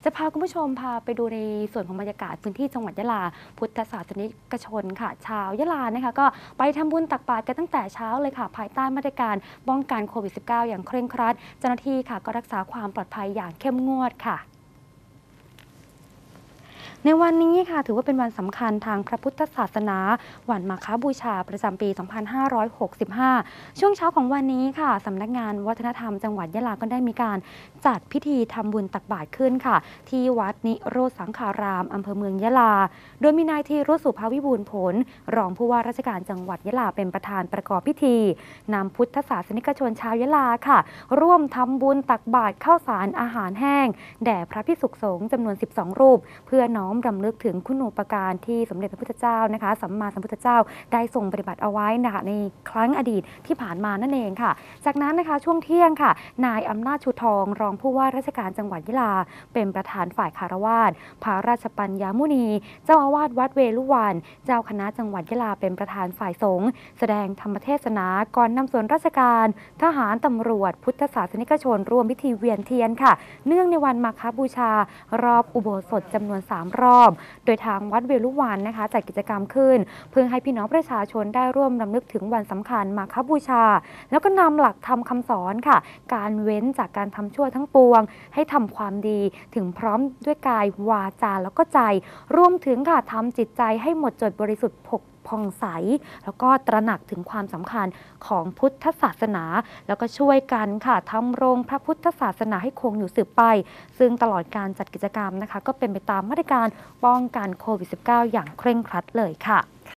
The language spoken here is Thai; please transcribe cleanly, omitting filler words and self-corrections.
จะพาคุณผู้ชมพาไปดูในส่วนของบรรยากาศพื้นที่จังหวัดยะลาพุทธศาสนิกชนค่ะชาวยะลานะคะก็ไปทำบุญตักบาตรกันตั้งแต่เช้าเลยค่ะภายใต้มาตรการป้องกันโควิด -19 อย่างเคร่งครัดเจ้าหน้าที่ค่ะก็รักษาความปลอดภัยอย่างเข้มงวดค่ะในวันนี้ค่ะถือว่าเป็นวันสำคัญทางพระพุทธศาสนาวันมาฆบูชาประจำปี 2565 ช่วงเช้าของวันนี้ค่ะสำนักงานวัฒนธรรมจังหวัดยะลาก็ได้มีการจัดพิธีทำบุญตักบาตรขึ้นค่ะที่วัดนิโรธสังขารามอำเภอเมืองยะลาโดยมีนายธีรุสุภาวิบูลย์ผลรองผู้ว่าราชการจังหวัดยะลาเป็นประธานประกอบพิธีนำพุทธศาสนิกชนชาวยะลาค่ะร่วมทำบุญตักบาตรข้าวสารอาหารแห้งแด่พระภิกษุสงฆ์จำนวน 12 รูปเพื่อน้อมรำลึกถึงคุณูปการที่สมเด็จพระพุทธเจ้านะคะสัมมาสัมพุทธเจ้าได้ทรงปฏิบัติเอาไว้นะคะในครั้งอดีตที่ผ่านมานั่นเองค่ะจากนั้นนะคะช่วงเที่ยงค่ะนายอำนาจชูทองรองผู้ว่าราชการจังหวัดยะลาเป็นประธานฝ่ายคารวาสพระราชปัญญามุนีเจ้าอาวาสวัดเวลุวันเจ้าคณะจังหวัดยะลาเป็นประธานฝ่ายสงฆ์แสดงธรรมเทศนาก่อนนำส่วนราชการทหารตำรวจพุทธศาสนิกชนร่วมพิธีเวียนเทียนค่ะเนื่องในวันมาฆบูชารอบอุโบสถจำนวน3รอบโดยทางวัดเวลุวันนะคะจัดกิจกรรมขึ้นเพื่อให้พี่น้องประชาชนได้ร่วมรำลึกถึงวันสำคัญมาฆบูชาแล้วก็นำหลักธรรมคำสอนค่ะการเว้นจากการทำชั่วทั้งปวงให้ทำความดีถึงพร้อมด้วยกายวาจาแล้วก็ใจรวมถึงค่ะทำจิตใจให้หมดจดบริสุทธิ์ผ่องใสแล้วก็ตระหนักถึงความสำคัญของพุทธศาสนาแล้วก็ช่วยกันค่ะทำรงพระพุทธศาสนาให้คงอยู่สืบไปซึ่งตลอดการจัดกิจกรรมนะคะก็เป็นไปตามมาตรการป้องกันโควิด -19 อย่างเคร่งครัดเลยค่ะ